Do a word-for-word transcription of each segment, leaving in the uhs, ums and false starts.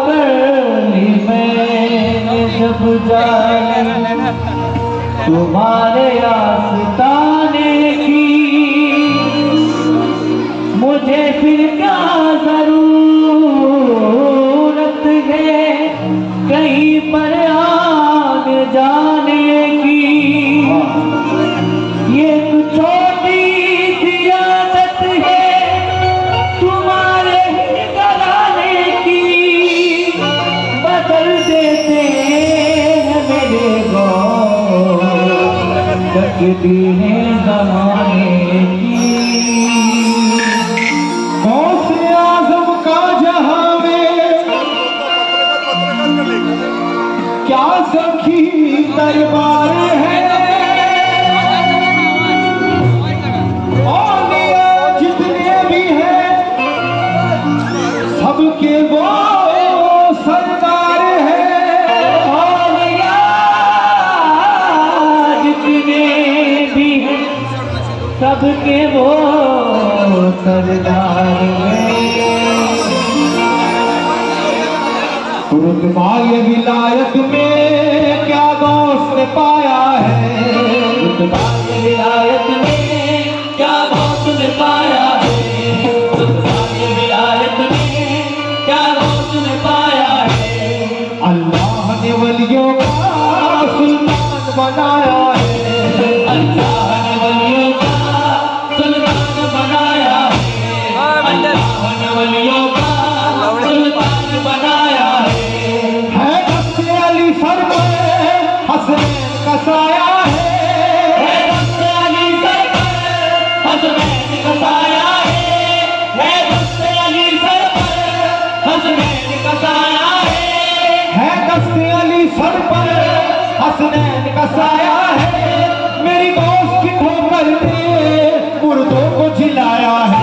कर ली मैंने जब जाने तुम्हारे आस्ताने की, मुझे फिर क्या जरूरत है कहीं पर आने जाने की। ये तो छोटी सी आदत है तुम्हारे ही कराने की, बदल देते हैं मेरे गौर सकती है जमाने की। गौसे आज़म का जहां में क्या सखी दरबार है, औलिया जितने भी हैं सबके वो सरदार है। औलिया जितने भी हैं सबके वो सरदार हैं। रुतबाए विलायत में क्या गौस ने पाया है, रुतबाए विलायत में क्या गौस ने पाया है, रुतबाए विलायत में क्या गौस ने पाया है। अल्लाह ने वलियों का सुल्तान बनाया है, अल्लाह ने वलियों का सुल्तान बनाया है, अल्लाह ने वलियों का सुल्तान बनाया है। है दस्ते अली सर पर हसनैन का साया है, है दस्ते अली सर पर हसनैन का साया है, है दस्ते अली सर पर हसनैन का साया है। है दस्ते अली सर पर हसनैन का साया है। मेरी गौस की ठोकर ने मुर्दों को झिलाया है।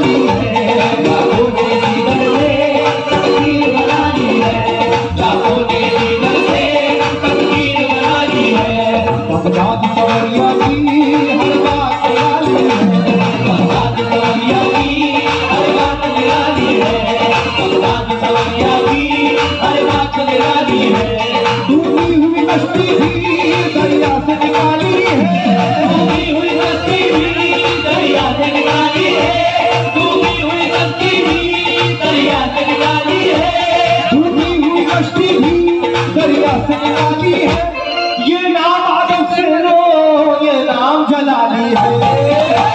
निकाली है, लाखों ने जिगर से तकदीर बना ली है, लाखों ने जिगर से तकदीर बना ली है। बगदाद सवरिया की हर बात निराली है, बगदाद सवरिया की हर बात निराली है, बगदाद सवरिया की हर बात निराली है। डूबी हुई कश्ती भी दरिया से निकाली है, डूबी हुई कश्ती भी दरिया से निकाली है, डूबी हुई कश्ती भी दरिया से निकाली है, डूबी हुई कश्ती भी दरिया से निकाली है। ये नाम आदम से लो, ये नाम जलाली है।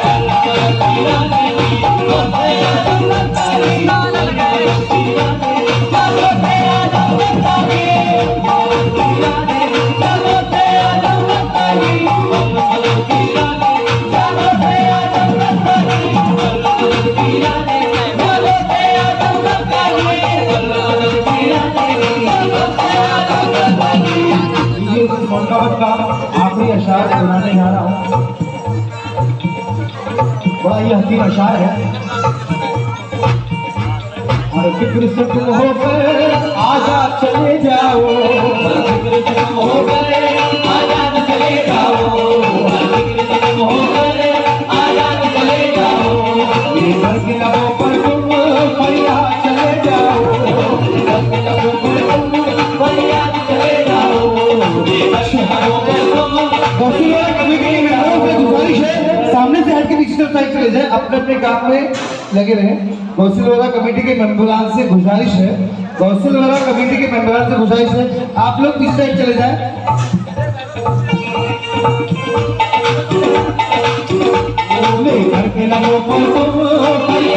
मोहब्बत का आखिरी अशार सुनाने जा रहा हूँ। बड़ा ही हसीन अशार है। और फिक्र से तुम होकर आजाद चले जाओ, फिक्र से तुम होकर आजाद चले जाओ, फिक्र से तुम होकर आजाद चले जाओ। ये घर के लबों पर तुम फरियाद चले जाओ, घर के लबों पर तुम फरियाद चले जाओ, शहरों में तुम गौसीवाला कमेटी के मेंबरों से गुजारिश है सामने से हट के पीछे तरफ साइड चले जाए, अपने अपने काम में लगे रहें। गौसीवाला कमेटी के मेंबरान से गुजारिश है, गौसीवाला कमेटी के मेंबरान से गुजारिश है, आप लोग पीछे साइड चले जाए। घर के लबों पर तुम